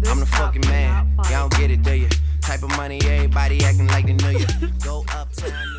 I'm the fucking man. Y'all don't get it, do you? Type of money, everybody acting like they knew you. Go uptown.